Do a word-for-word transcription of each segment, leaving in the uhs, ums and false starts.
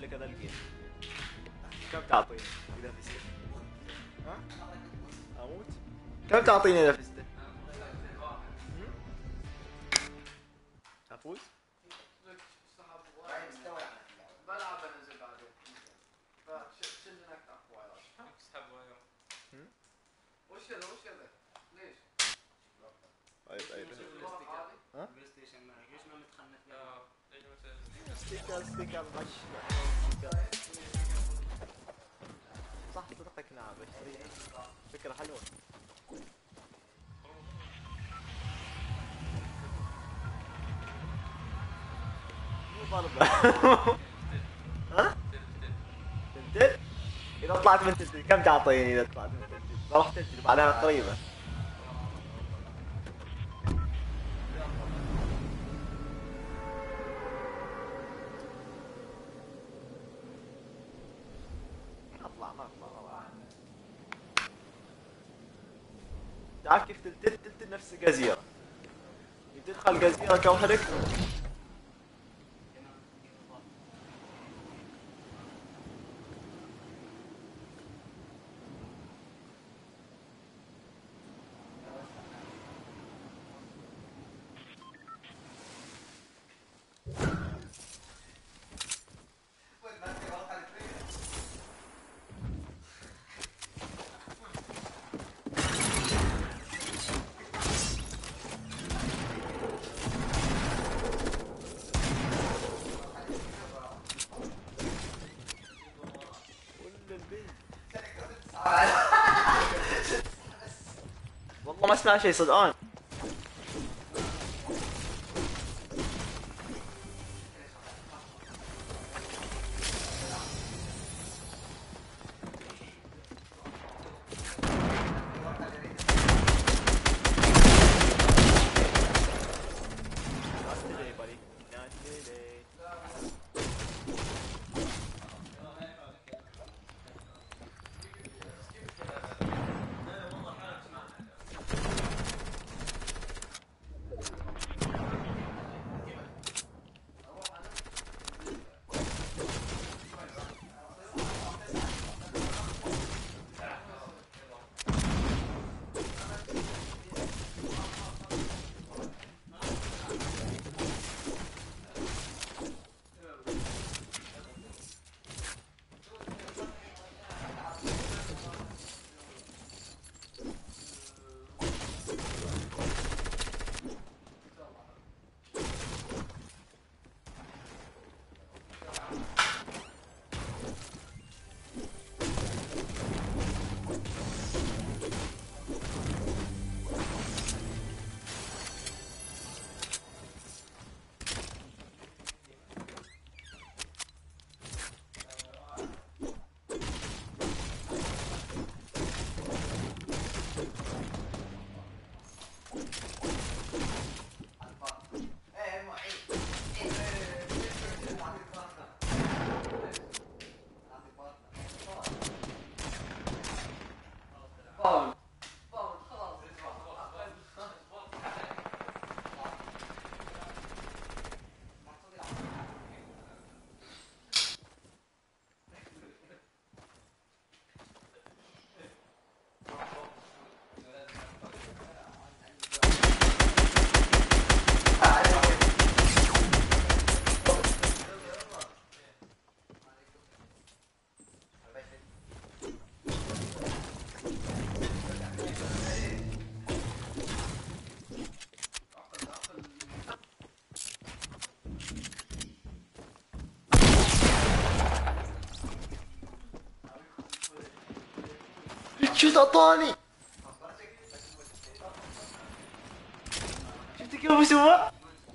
كذا الجيم. كم تعطيني اذا فزت؟ ها؟ اموت؟ كم تعطيني اذا فزت؟ افوز؟ بلعب انزل بعدين فشل انك اقوى اسحب وياه. وش هذا وش هذا؟ ليش؟ طيب طيب ها؟ بلاي ستيشن معك ليش ما متخنث اه ليش ما ستيكر ستيكر غش ستيكر صح صدقك نعم بشتريها فكرة حلوة. مو ضربة. ها؟ تنتل؟ إذا طلعت من تنتل كم تعطيني إذا طلعت من تنتل؟ بروح تنتل بعدها قريبة. اطلع ما اطلع والله. تعرف كيف تلتل تلتل نفس الجزيرة. تدخل جزيرة كوحدك. والله ما اسمع شيء صدقان. شو تعطاني؟ شفت كيف بسوى؟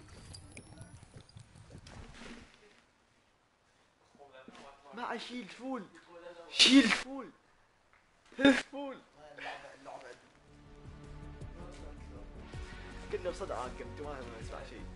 مع شيل فول شيل فول فول كله بصدعة كنت ما اسمع شيء.